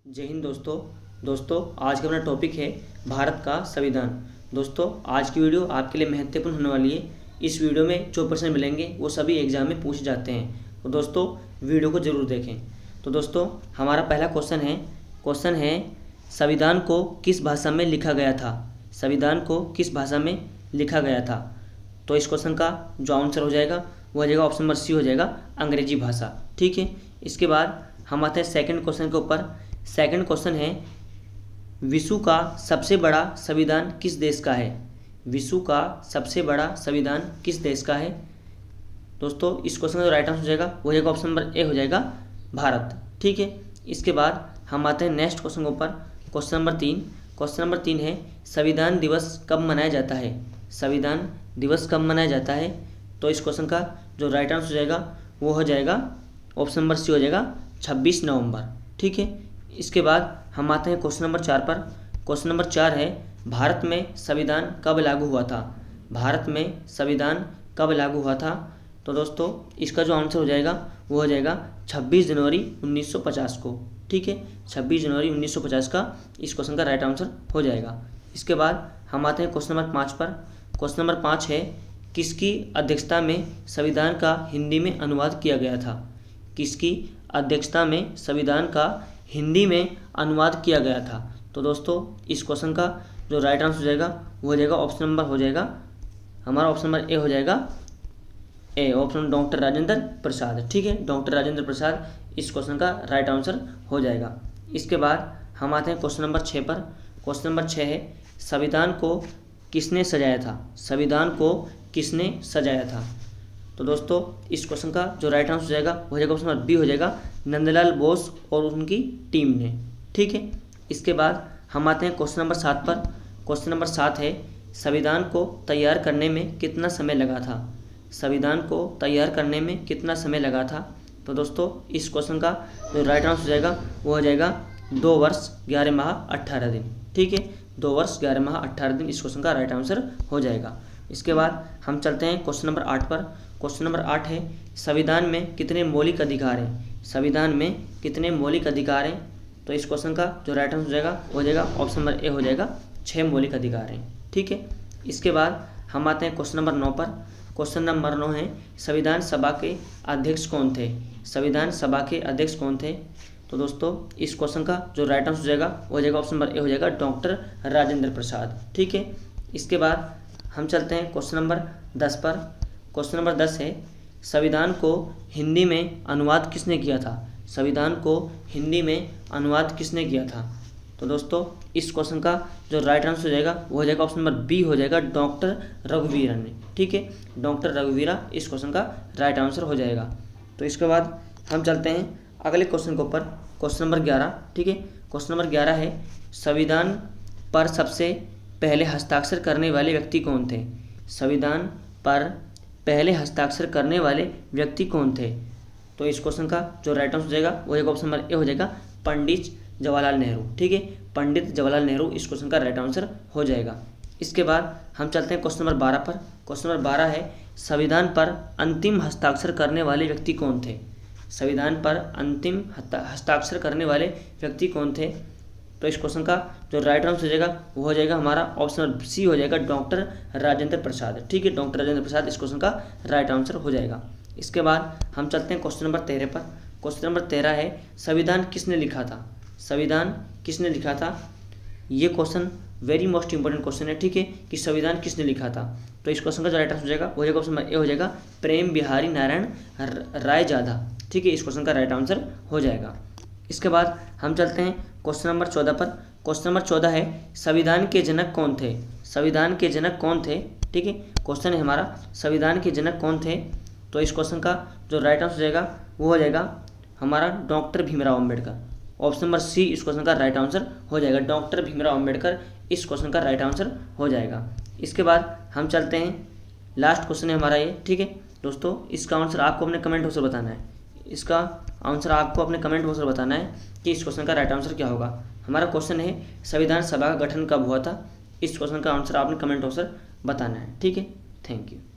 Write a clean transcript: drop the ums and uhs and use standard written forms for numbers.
जय हिंद दोस्तों आज का अपना टॉपिक है भारत का संविधान। दोस्तों आज की वीडियो आपके लिए महत्वपूर्ण होने वाली है। इस वीडियो में जो प्रश्न मिलेंगे वो सभी एग्जाम में पूछे जाते हैं, तो दोस्तों वीडियो को ज़रूर देखें। तो दोस्तों हमारा पहला क्वेश्चन है संविधान को किस भाषा में लिखा गया था। संविधान को किस भाषा में लिखा गया था। तो इस क्वेश्चन का जो आंसर हो जाएगा वो हो जाएगा ऑप्शन नंबर सी हो जाएगा, अंग्रेजी भाषा। ठीक है, इसके बाद हम आते हैं सेकंड क्वेश्चन के ऊपर। सेकंड क्वेश्चन है विश्व का सबसे बड़ा संविधान किस देश का है। विश्व का सबसे बड़ा संविधान किस देश का है। दोस्तों इस क्वेश्चन का जो राइट आंसर हो जाएगा वो हो जाएगा ऑप्शन नंबर ए हो जाएगा, भारत। ठीक है, इसके बाद हम आते हैं नेक्स्ट क्वेश्चन के ऊपर। Question number 3। क्वेश्चन नंबर 3 है संविधान दिवस कब मनाया जाता है। संविधान दिवस कब मनाया जाता है। तो इस क्वेश्चन का जो राइट आंसर हो जाएगा वो हो जाएगा ऑप्शन नंबर सी हो जाएगा, 26 नवंबर। ठीक है, इसके बाद हम आते हैं क्वेश्चन नंबर 4 पर। क्वेश्चन नंबर 4 है भारत में संविधान कब लागू हुआ था। भारत में संविधान कब लागू हुआ था। तो दोस्तों इसका जो आंसर हो जाएगा वो हो जाएगा 26 जनवरी 1950 को। ठीक है, 26 जनवरी 1950 का इस क्वेश्चन का राइट आंसर हो जाएगा। इसके बाद हम आते हैं क्वेश्चन नंबर 5 पर। क्वेश्चन नंबर 5 है किसकी अध्यक्षता में संविधान का हिंदी में अनुवाद किया गया था। किसकी अध्यक्षता में संविधान का हिंदी में अनुवाद किया गया था। तो दोस्तों इस क्वेश्चन का जो राइट आंसर हो जाएगा वो हो जाएगा ऑप्शन नंबर हो जाएगा हमारा ऑप्शन नंबर ए हो जाएगा, A option doctor Rajendra Prasad. ठीक है, डॉक्टर राजेंद्र प्रसाद इस क्वेश्चन का राइट आंसर हो जाएगा। इसके बाद हम आते हैं क्वेश्चन नंबर 6 पर। क्वेश्चन नंबर 6 है संविधान को किसने सजाया था। संविधान को किसने सजाया था। तो दोस्तों इस क्वेश्चन का जो राइट आंसर हो जाएगा वो हो जाएगा ऑप्शन नंबर बी हो जाएगा, नंदलाल बोस और उनकी टीम ने। ठीक है, इसके बाद हम आते हैं क्वेश्चन नंबर 7 पर। क्वेश्चन नंबर 7 है संविधान को तैयार करने में कितना समय लगा था। संविधान को तैयार करने में कितना समय लगा था। तो दोस्तों इस क्वेश्चन का जो राइट आंसर हो जाएगा वो हो जाएगा 2 वर्ष 11 माह 18 दिन। ठीक है, 2 वर्ष 11 माह 18 दिन इस क्वेश्चन का राइट आंसर हो जाएगा। इसके बाद हम चलते हैं क्वेश्चन नंबर 8 पर। क्वेश्चन नंबर 8 है संविधान में कितने मौलिक अधिकार हैं। संविधान में कितने मौलिक अधिकार हैं। तो इस क्वेश्चन का जो राइट आंसर हो जाएगा वो हो जाएगा ऑप्शन नंबर ए हो जाएगा, 6 मौलिक अधिकार हैं। ठीक है, इसके बाद हम आते हैं क्वेश्चन नंबर 9 पर। क्वेश्चन नंबर 9 है संविधान सभा के अध्यक्ष कौन थे। संविधान सभा के अध्यक्ष कौन थे। तो दोस्तों इस क्वेश्चन का जो राइट आंसर हो जाएगा वो हो जाएगा ऑप्शन नंबर ए हो जाएगा, डॉक्टर राजेंद्र प्रसाद। ठीक है, इसके बाद हम चलते हैं क्वेश्चन नंबर 10 पर। क्वेश्चन नंबर 10 है संविधान को हिंदी में अनुवाद किसने किया था। संविधान को हिंदी में अनुवाद किसने किया था। तो दोस्तों इस क्वेश्चन का जो राइट आंसर हो जाएगा वो हो जाएगा ऑप्शन नंबर बी हो जाएगा, डॉक्टर रघुवीरा ने। ठीक है, डॉक्टर रघुवीरा इस क्वेश्चन का राइट आंसर हो जाएगा। तो इसके बाद हम चलते हैं अगले क्वेश्चन के ऊपर। Question number 11। ठीक है, क्वेश्चन नंबर 11 है संविधान पर सबसे पहले हस्ताक्षर करने वाले व्यक्ति कौन थे। संविधान पर पहले हस्ताक्षर करने वाले व्यक्ति कौन थे। तो इस क्वेश्चन का जो राइट आंसर हो जाएगा वो जाएगा ऑप्शन नंबर ए हो जाएगा, पंडित जवाहरलाल नेहरू। ठीक है, पंडित जवाहरलाल नेहरू इस क्वेश्चन का राइट आंसर हो जाएगा। इसके बाद हम चलते हैं क्वेश्चन नंबर 12 पर। क्वेश्चन नंबर 12 है संविधान पर अंतिम हस्ताक्षर करने वाले व्यक्ति कौन थे। संविधान पर अंतिम हस्ताक्षर करने वाले व्यक्ति कौन थे। तो इस क्वेश्चन का जो राइट आंसर हो जाएगा वो हो जाएगा हमारा ऑप्शन सी हो जाएगा, डॉक्टर राजेंद्र प्रसाद। ठीक है, डॉक्टर राजेंद्र प्रसाद इस क्वेश्चन का राइट आंसर हो जाएगा। इसके बाद हम चलते हैं क्वेश्चन नंबर 13 पर। क्वेश्चन नंबर 13 है संविधान किसने लिखा था। संविधान किसने लिखा था। ये question very most important question है। ठीक है, कि संविधान किसने लिखा था। तो इस क्वेश्चन का जो राइट आंसर हो जाएगा वो जाएगा ऑप्शन नंबर ए हो जाएगा, प्रेम बिहारी नारायण रायजादा। ठीक है, इस क्वेश्चन का राइट आंसर हो जाएगा। इसके बाद हम चलते हैं क्वेश्चन नंबर 14 पर। क्वेश्चन नंबर 14 है संविधान के जनक कौन थे। संविधान के जनक कौन थे। ठीक है, क्वेश्चन है हमारा संविधान के जनक कौन थे। तो इस क्वेश्चन का जो राइट आंसर हो जाएगा वो हो जाएगा हमारा doctor Bhimrao Ambedkar. Option number C इस क्वेश्चन का राइट आंसर हो जाएगा, डॉक्टर भीमराव अम्बेडकर इस क्वेश्चन का राइट आंसर हो जाएगा। इसके बाद हम चलते हैं लास्ट क्वेश्चन है हमारा ये। ठीक है दोस्तों, इसका आंसर आपको अपने कमेंट बॉक्स में बताना है। इसका आंसर आपको अपने कमेंट बॉक्स में बताना है कि इस क्वेश्चन का राइट आंसर क्या होगा। हमारा क्वेश्चन है संविधान सभा का गठन कब हुआ था। इस क्वेश्चन का आंसर आपने कमेंट बॉक्स में बताना है। ठीक है, थैंक यू।